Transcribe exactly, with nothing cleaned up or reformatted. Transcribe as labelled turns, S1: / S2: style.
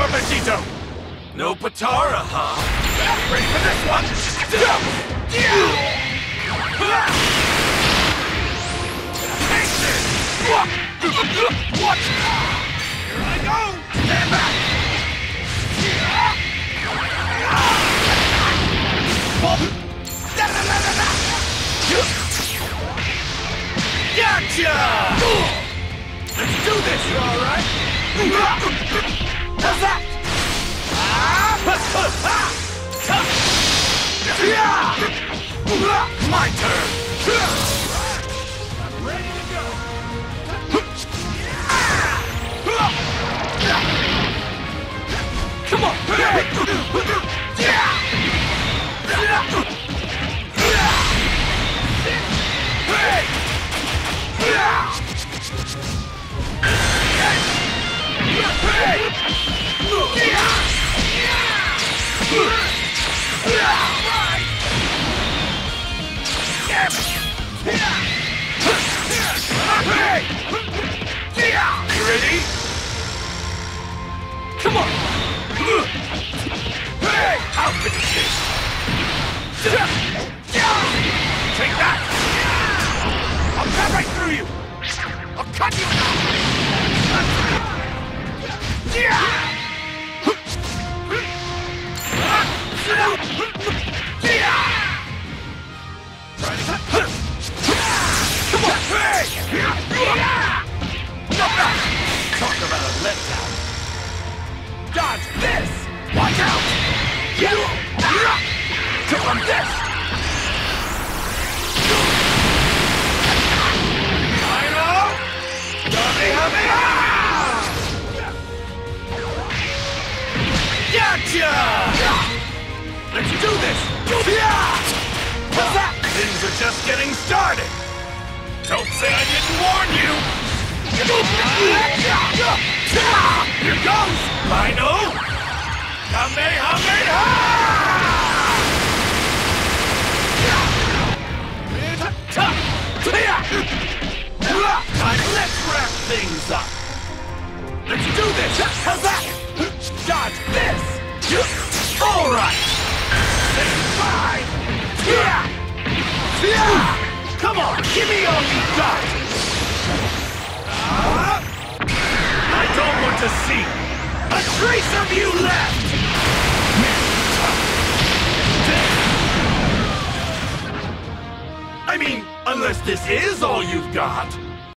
S1: Super Vegito! No Potara, huh? Ready for this one? Take this! What? Here I go! Stand back! Gotcha! Let's do this, you alright? How's that? My turn! I'm ready to go! Come on! Hey! You ready? Come on! Hey! I'll finish this! Take that! I'll cut right through you! I'll cut you now! Come on! Hey! Talk about a letdown! Dodge this! Watch out! Come on this! Final! Kamehameha! Gotcha! Let's do this! What's that? Things are just getting started! Don't say I didn't warn you! Here goes! Final! Kamehameha! Time, let's wrap things up! Let's do this! How's that? Dodge this! Alright! Say bye! Come on, give me all you got! Uh, I don't want to see a trace of you left! I mean, unless this is all you've got!